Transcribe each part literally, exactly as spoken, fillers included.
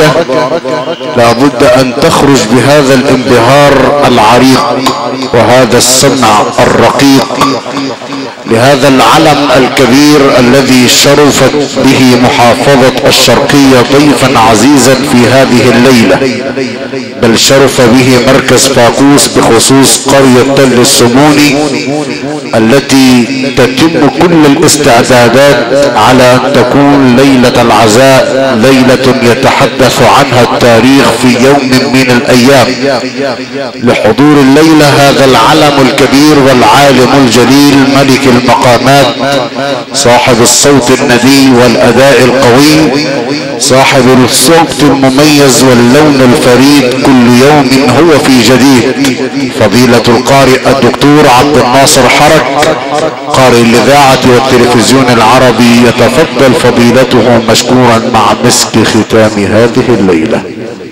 المباركة لابد أن تخرج بهذا الانبهار العريق وهذا السمع الرقيق لهذا العلم الكبير الذي شرفت به محافظة الشرقية ضيفا عزيزا في هذه الليلة، بل شرف به مركز فاقوس بخصوص قرية تل السموني التي تتم كل الاستعدادات على أن تكون ليلة العزاء، ليلة يتحدث عنها التاريخ في يوم من الأيام. لحضور الليلة هذا العلم الكبير والعالم الجليل ملك المقامات، صاحب الصوت الندي والأداء القوي، صاحب الصوت المميز واللون الفريد، كل يوم هو في جديد، فضيلة القارئ الدكتور عبد الناصر حرك قارئ الإذاعة والتلفزيون العربي، يتفضل فضيلته مشكورا مع مسك ختام هذه الليلة.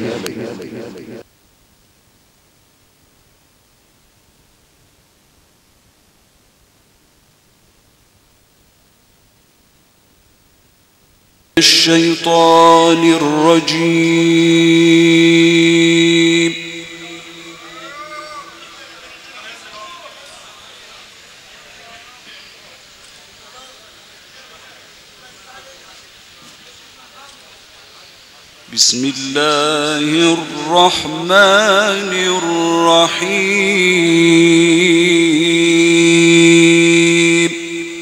الشيطان الرجيم. بسم الله الرحمن الرحيم.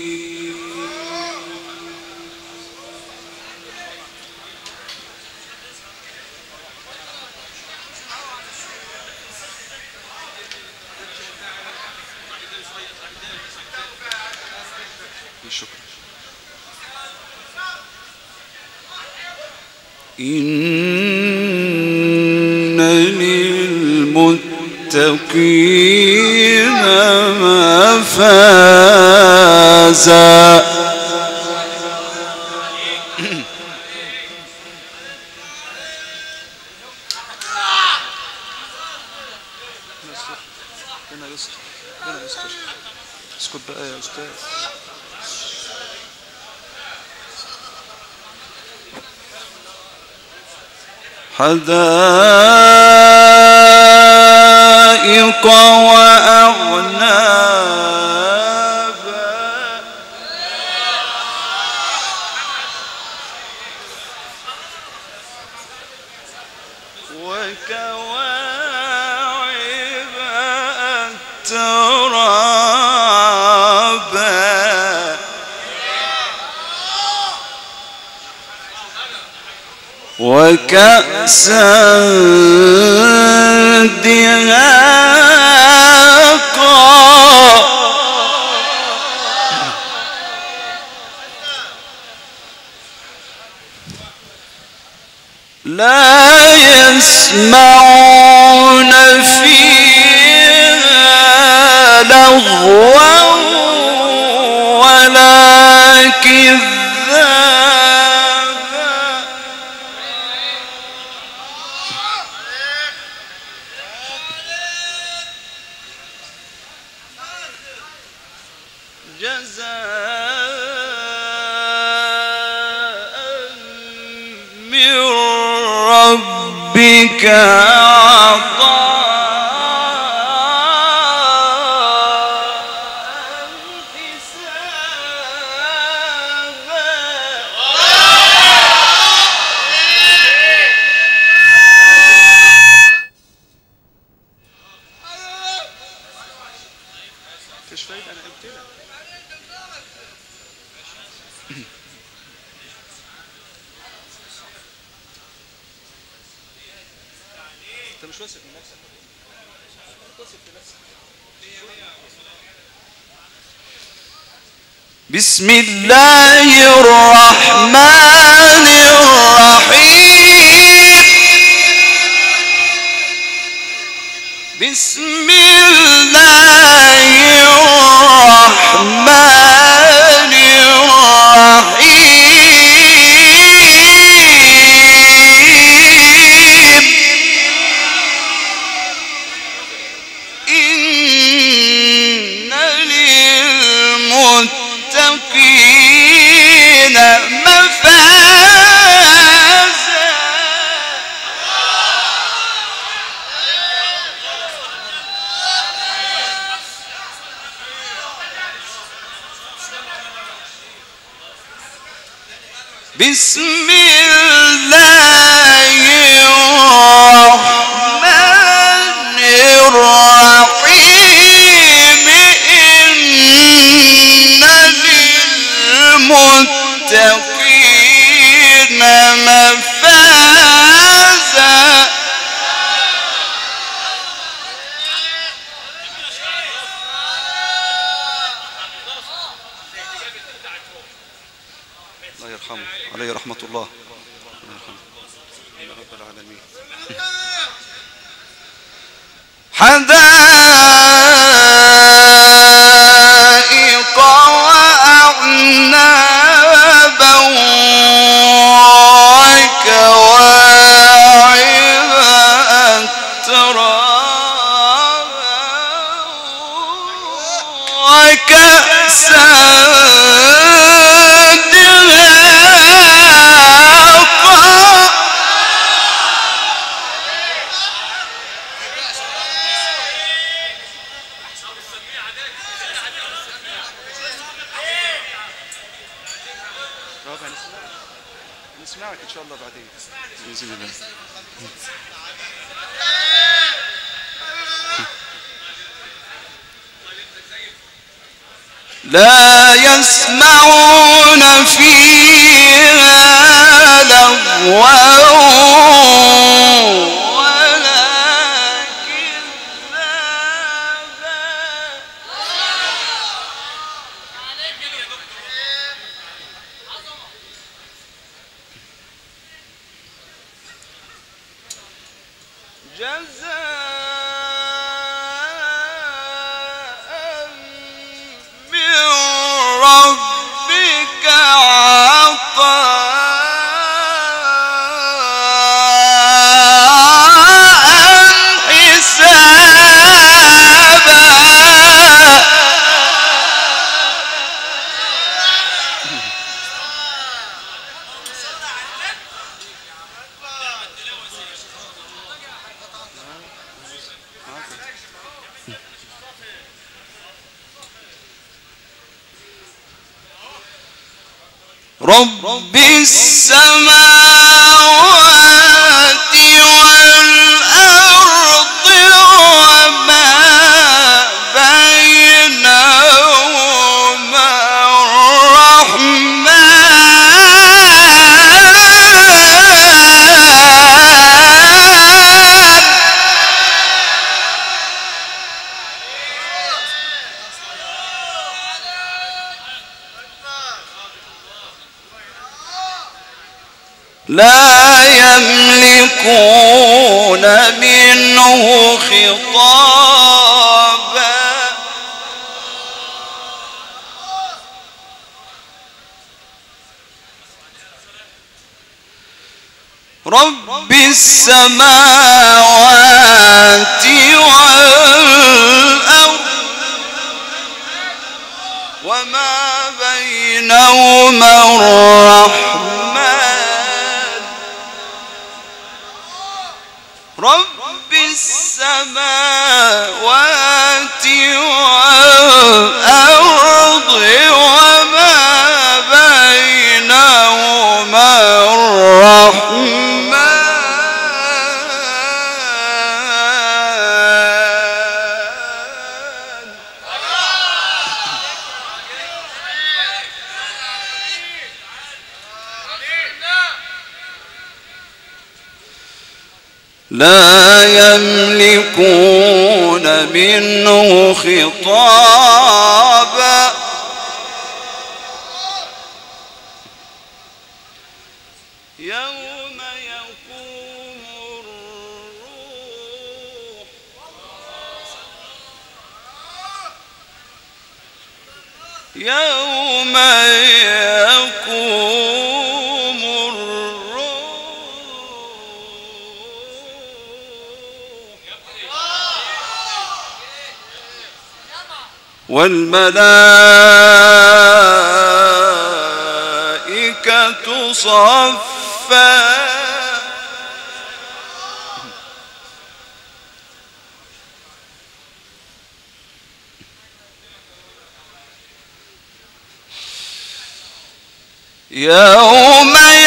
إن للمتقين مفازا. اسكت بقى يا أستاذ. حدائق وأعنابا وكواعب أترابا وكأسا دهاقا لا يسمعون فيها لغوا ولا كذابا جزاء من ربك عطاء حسابا. مش فايدة أنا قلت لك. أنت مش واثق من نفسك. واثق في نفسك. بسم الله الرحمن الرحيم. بسم الله الرحمن الرحيم. إن للمتقين مفازا بسم الله الرحمن الرحيم إن للمتقين مفازا الله يرحمه عليه رحمة الله يا رب العالمين. حدائق وأعنابا وكواعب أترابا وكأسا نسمعك إن شاء الله بعدين بإذن الله. لا يسمعون فيها لغوا رب السماوات والأرض وما بينهما الرحمن لا يملكون منه خطابا رب السماوات والأرض وما بينهما الرحمن رب السماوات والأرض وما بينهما الرحمن لا يملكون منه خطابا يوم يقوم الروح يوم يقوم والملائكة صفا يوم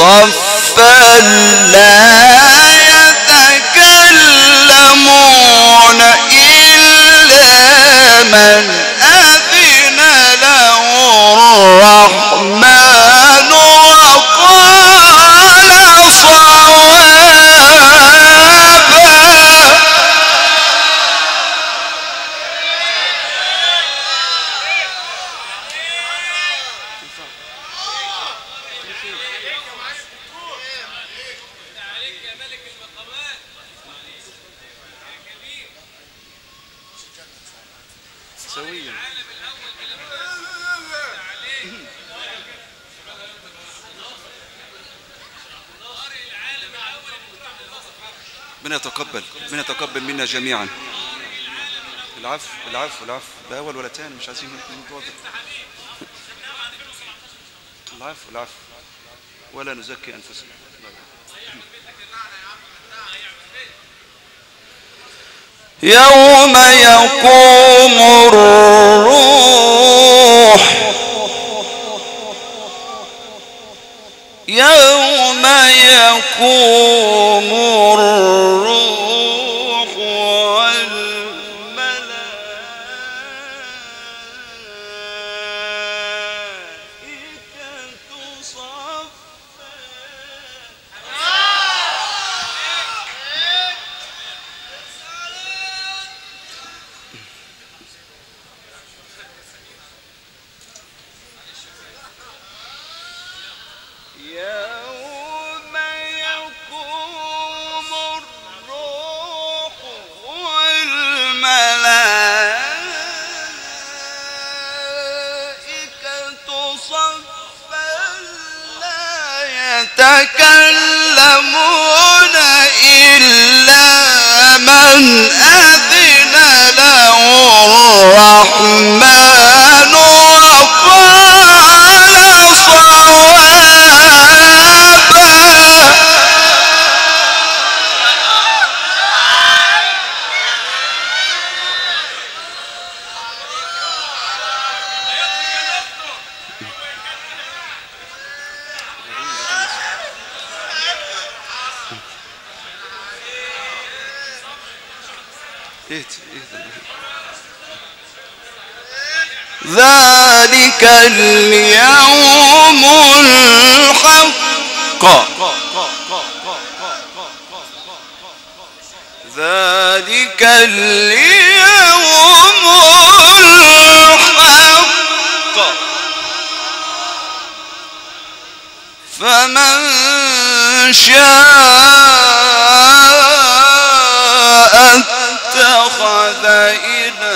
صفا لا يتكلمون إلا من أذن له الرحمن وقال صوابا. سويا. من يتقبل من يتقبل منا جميعا. العفو العفو العفو، لا اول ولا تاني، مش عايزين نتواضع. العفو العفو، ولا نزكي انفسنا. يوم يقوم الروح يوم يقوم الروح والملائكة صفا. يوم يقوم الروح والملائكة صفا لا يتكلمون إلا من أذن له الرحمن وقال صوابا. ذلك اليوم الحق ذلك اليوم الحق فمن شاء اتخذ إلى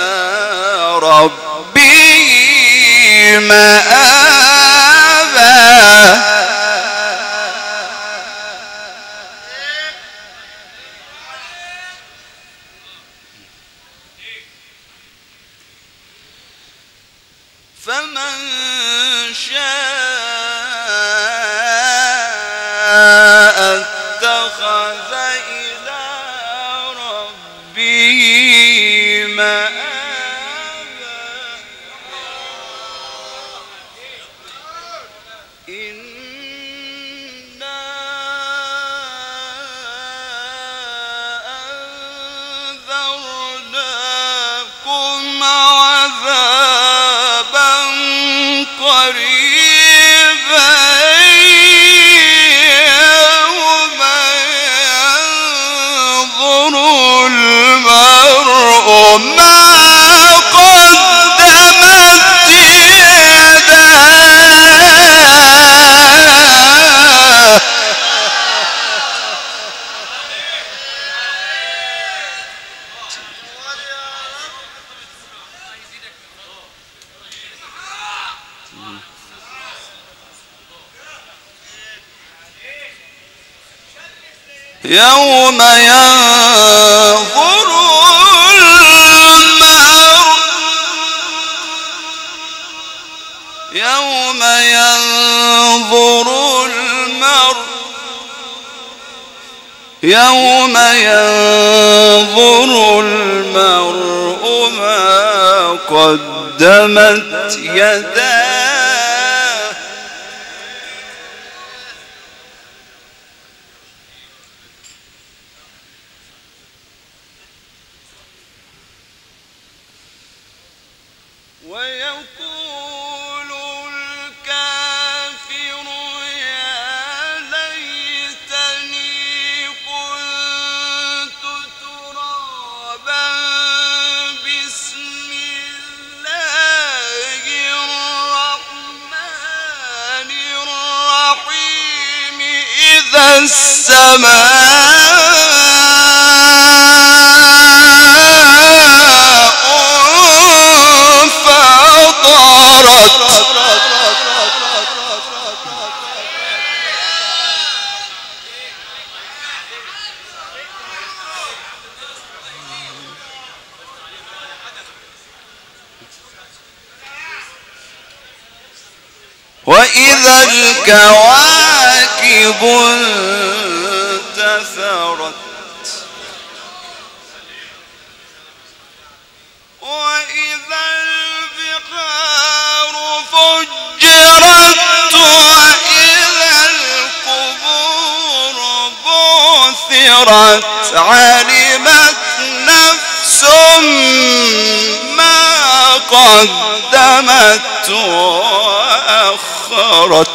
ربه مآبا. فمن شاء اتخذ إلى ربه مآبا. إنا أنذرناكم عذابا قريبا يوم ينظر المرء ما قدمت يداه. يوم ينظر المرء يوم ينظر المرء يوم ينظر المرء ما قدمت يداه ويقول الكافر يا ليتني كنت ترابا بسم الله الرحمن الرحيم إذا السماء وإذا الكواكب انتثرت وإذا البحار فجرت وإذا القبور بعثرت علمت نفس ما قدمت وأخرت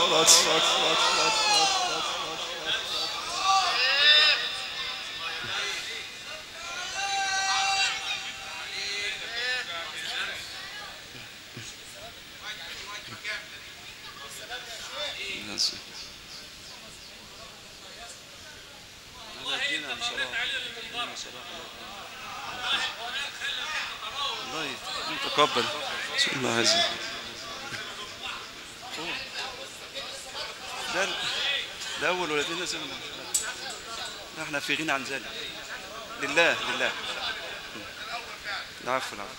تقبل بسم الله عزيز. ده ده أول ولدين نزل. احنا في غنى عن ذلك. لله لله. العفو العفو.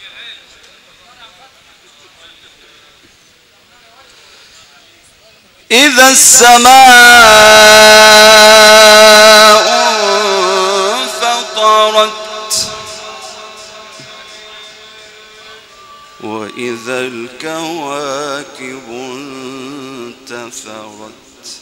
إذا السماء انفطرت وإذا الكواكب انتثرت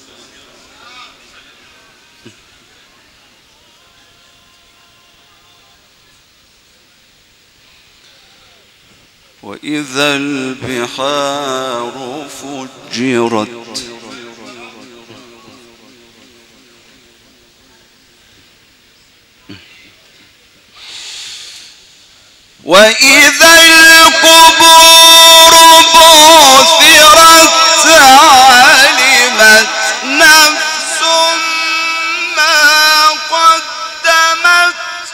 وإذا البحار فجرت وإذا القبور بعثرت علمت نفس ما قدمت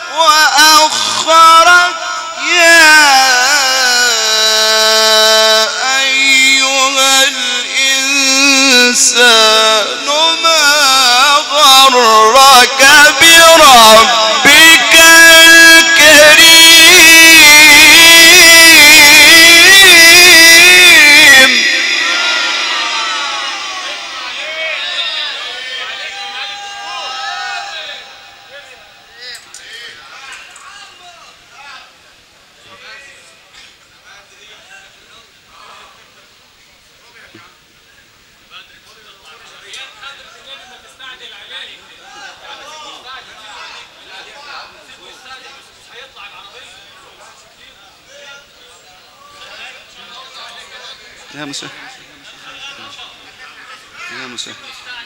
وأخرت يا أيها الإنسان ما غرك بربك يا مساء يا مساء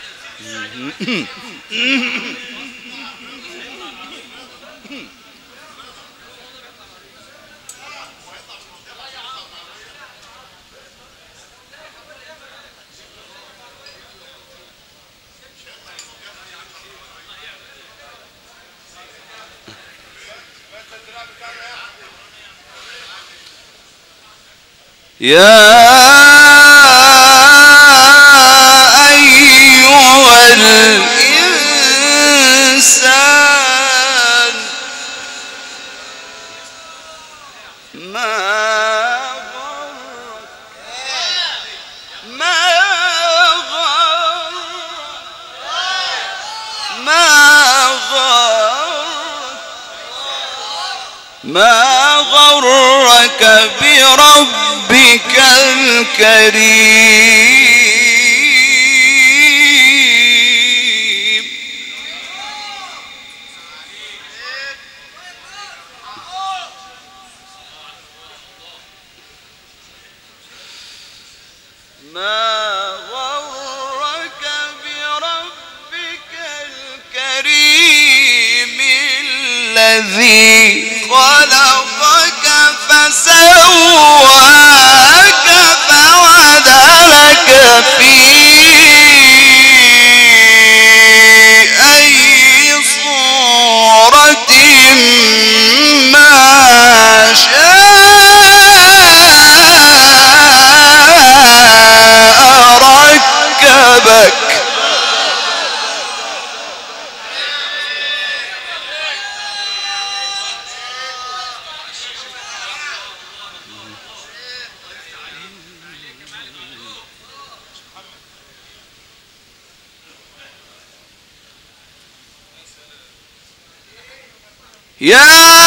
يا أيها الإنسان ما غرك ما غرك ما غرك ما غرك بربك الكريم ما غرك بربك الكريم الذي خلقك فسواك فعدلك في أي صورة ما شاء ركبك. يا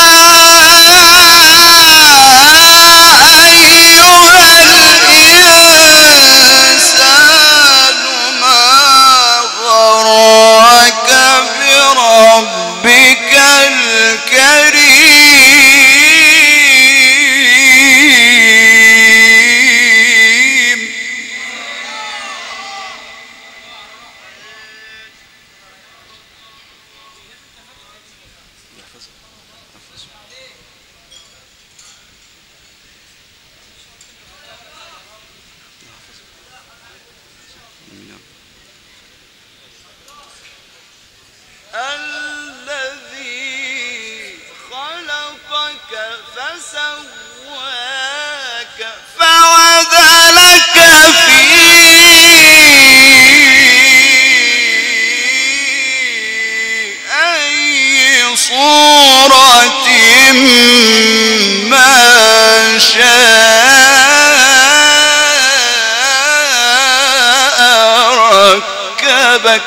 أيها الإنسان ما غرك بربك الكريم. الذي خلقك فسواك فعدلك في أي صورة ما شاء ركبك.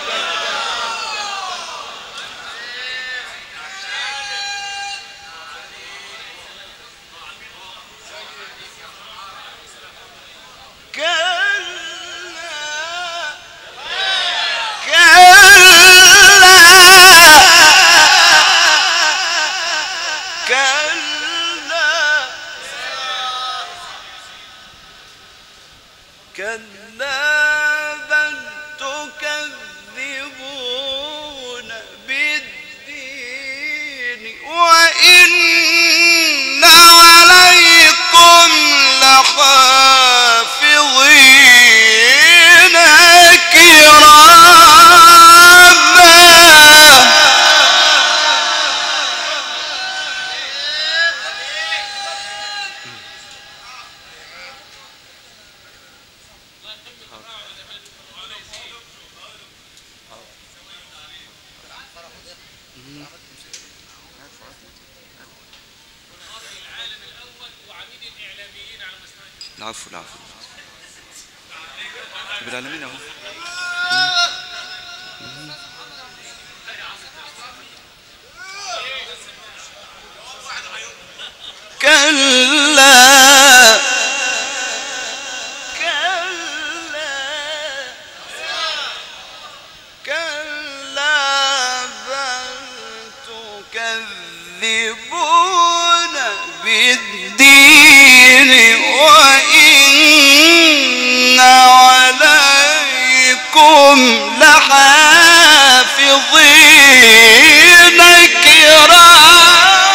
كلا بل تكذبون بالدين وإن عليكم لحافظين كراما. العفو العفو بالعالمين اهو. كلا كلا كلا بل تكذبون بالدين وإن عليكم لحافظين كراما.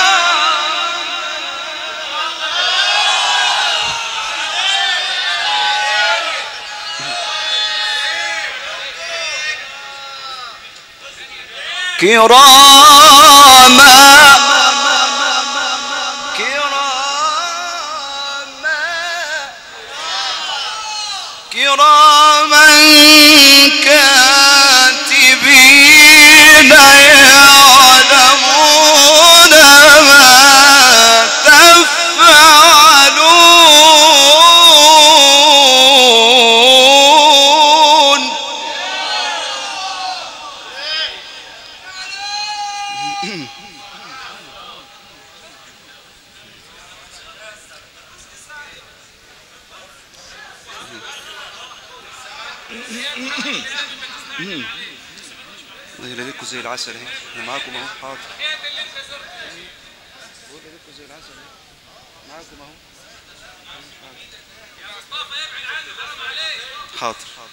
كراما كراما كراما كاتبين يعلمون ما تفعلون. الله يليكوا زي العسل اهي، انا معاكم اهو. حاضر. والله يليكوا زي العسل اهي، معاكم اهو. حاضر.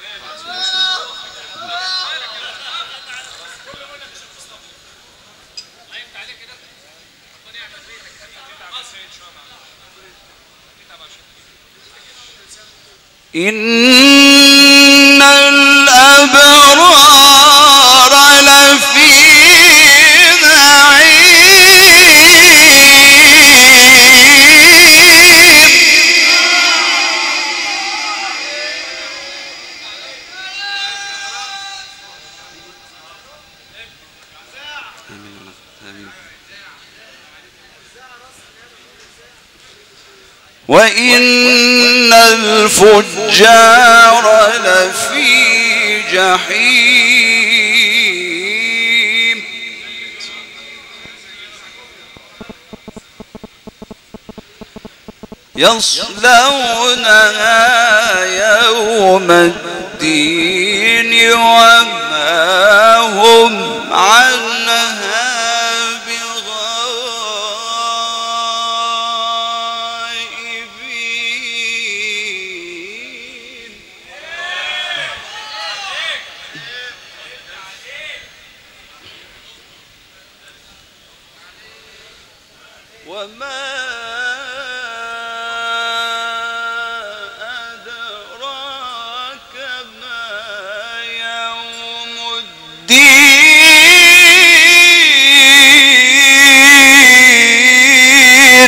إن الأبرار لفي نعيم. وإن الفجار لفي جحيم. يصلونها يوم الدين وما هم عنها وما أدراك ما يوم الدين.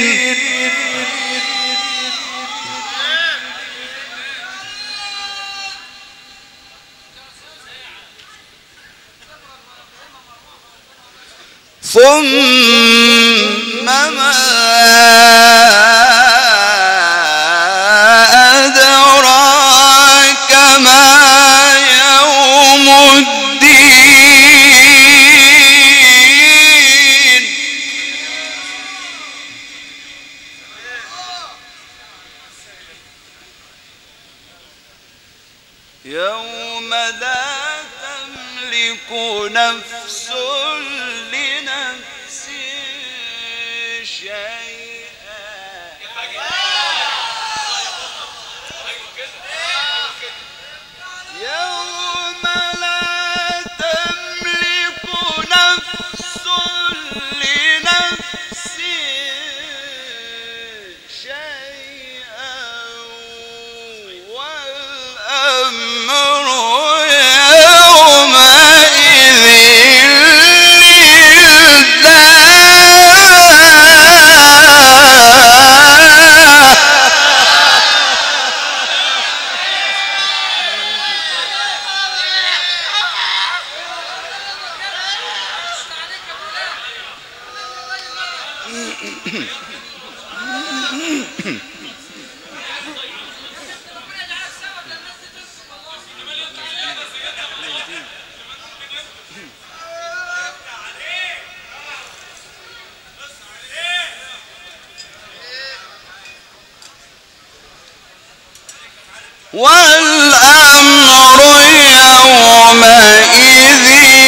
ثم ما أدراك ما يوم الدين. يوم لا تملك نفس لنفس شيئا. يوم لا تملك نفس لنفس شيئا والأمر يومئذ والأمر يومئذ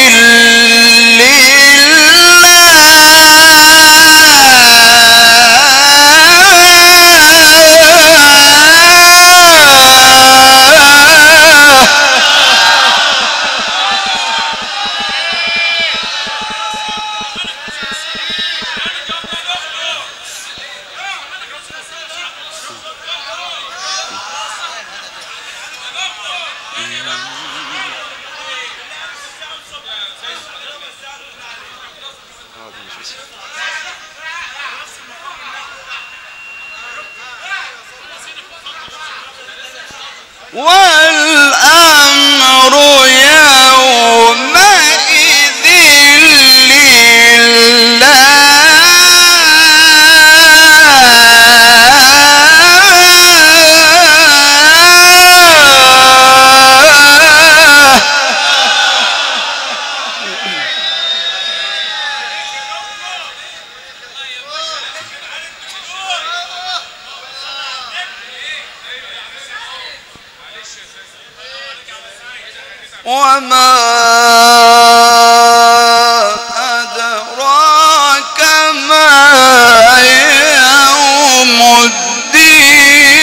والأمر يومئذ وما أدراك ما يوم الدين.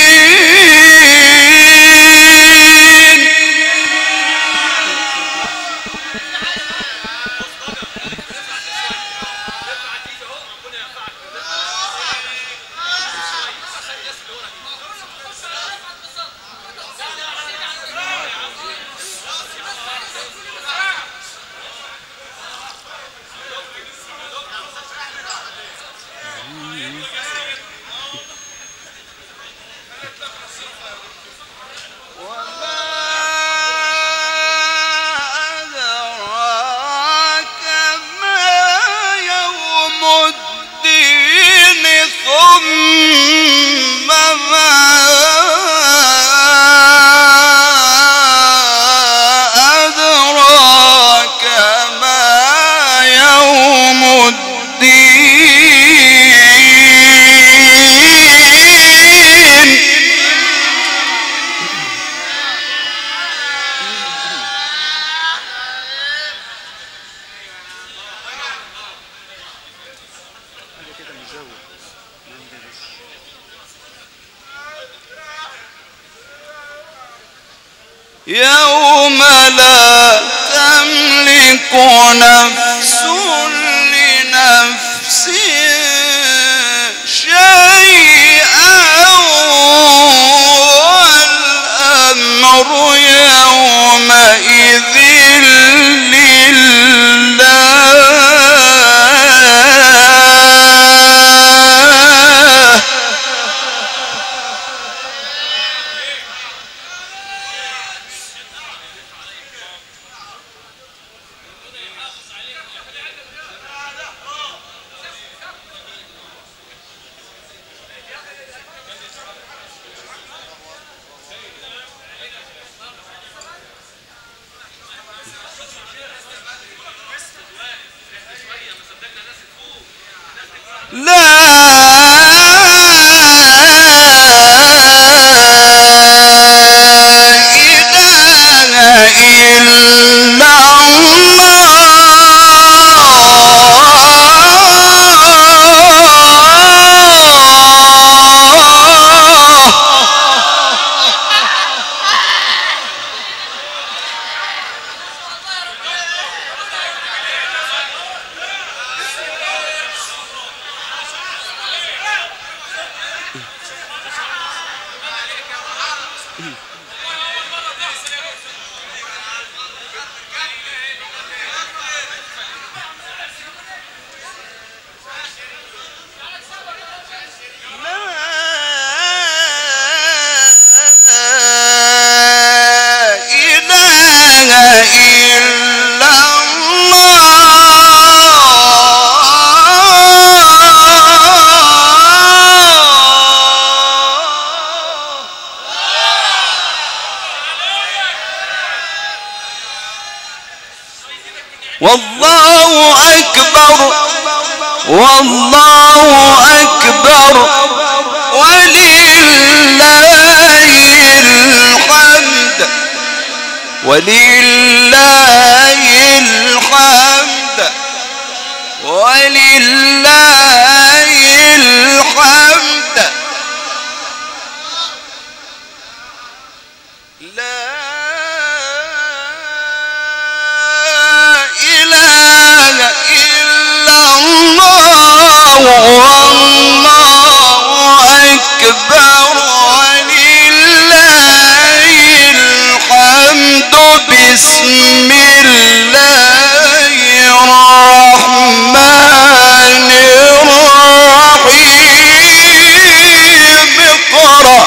يوم لا تملك نفس لنفس شيئا والأمر يومئذ والله أكبر والله أكبر ولله الحمد ولله الحمد ولله الحمد لا والله أكبر ولله الحمد بسم الله الرحمن الرحيم اقرأ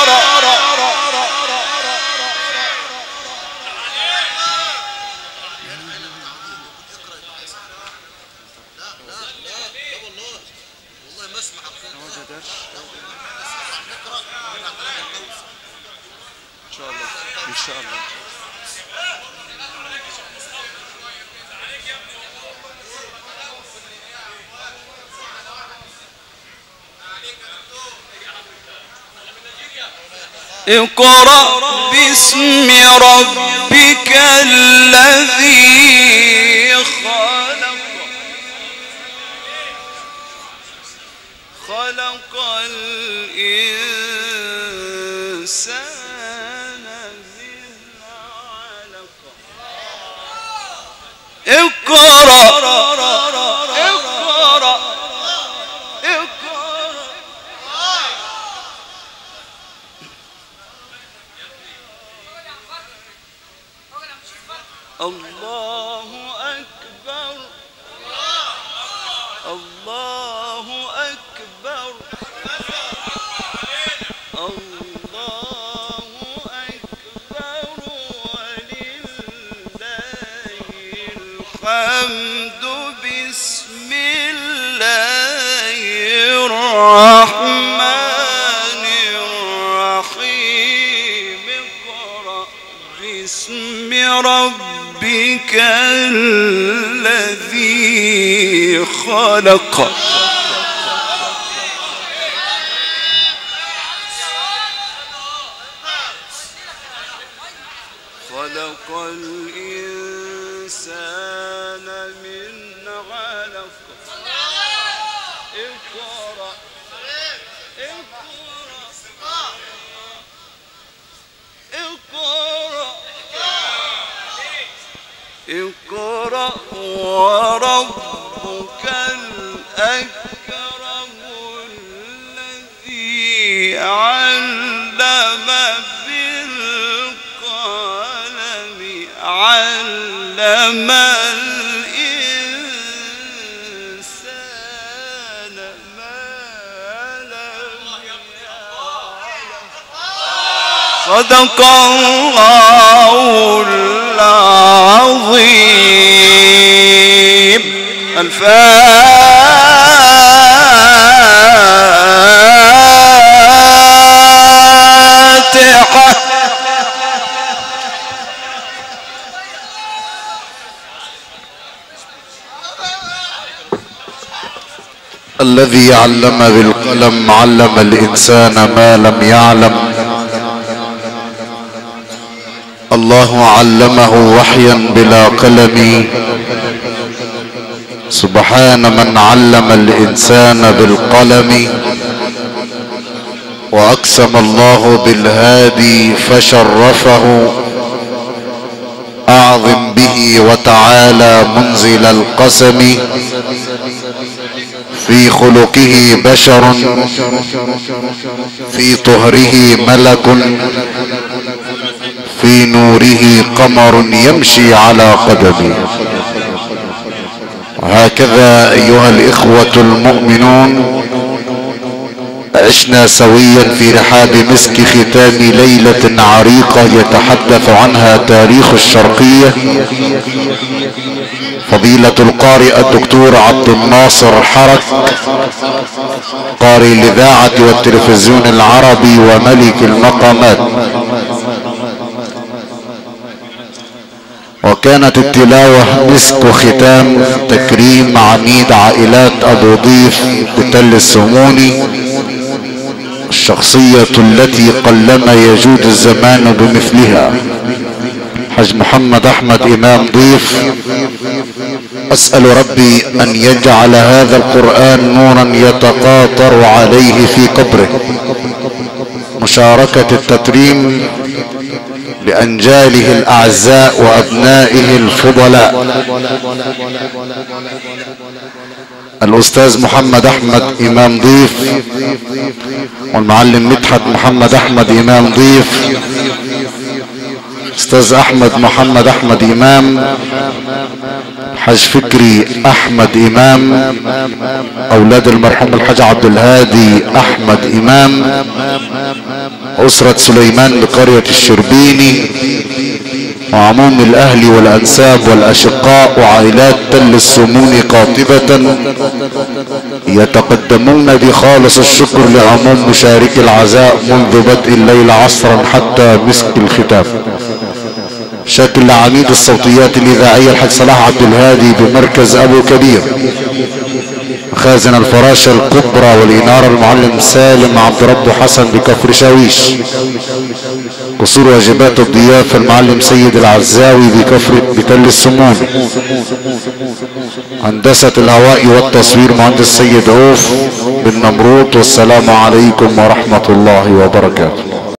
إن شاء الله. اقرأ باسم ربك الذي خلق خلق الإنسان من علق اقرأ اقرأ الله أكبر الله أكبر الله أكبر ولله الحمد بسم الله الرحمن الرحيم اقرأ باسم ربك الذي خلق خلق الإنسان من علق اقرأ اقرأ اقرأ اقرأ وربك الأكرم الذي علم بالقلم علم الإنسان ما لم يعلم. صدق الله العظيم. الفاتحة. الذي علم بالقلم علم الإنسان ما لم يعلم. الله علمه وحيا بلا قلم. سبحان من علم الإنسان بالقلم. وأقسم الله بالهادي فشرفه. أعظم به وتعالى منزل القسم. في خلقه بشر في طهره ملك في نوره قمر يمشي على قدمه. وهكذا أيها الإخوة المؤمنون عشنا سويا في رحاب مسك ختام ليلة عريقة يتحدث عنها تاريخ الشرقية. فضيلة القارئ الدكتور عبد الناصر حرك قارئ الإذاعة والتلفزيون العربي وملك المقامات. وكانت التلاوة مسك ختام تكريم عميد عائلات أبو ضيف بتل السموني، الشخصية التي قلما يجود الزمان بمثلها، حج محمد أحمد إمام ضيف. أسأل ربي أن يجعل هذا القرآن نورا يتقاطر عليه في قبره. مشاركة التكريم لأنجاله الأعزاء وأبنائه الفضلاء الأستاذ محمد أحمد إمام ضيف والمعلم مدحت محمد أحمد إمام ضيف، أستاذ أحمد محمد أحمد إمام، حج فكري أحمد إمام، أولاد المرحوم الحاج عبد الهادي أحمد إمام، أسرة سليمان بقرية الشربيني، وعموم الأهل والأنساب والأشقاء وعائلات تل السمون قاطبة، يتقدمون بخالص الشكر لعموم مشارك العزاء منذ بدء الليل عصرا حتى مسك الختام. شكل لعميد الصوتيات الإذاعية الحاج صلاح عبد الهادي بمركز أبو كبير، خازن الفراشة الكبرى والإنارة المعلم سالم عبد رب حسن بكفر شاويش، قصور واجبات الضيافة المعلم سيد العزاوي بكفر بتل السمون، هندسة الهواء والتصوير مهندس سيد عوف بالنمروط. والسلام عليكم ورحمة الله وبركاته.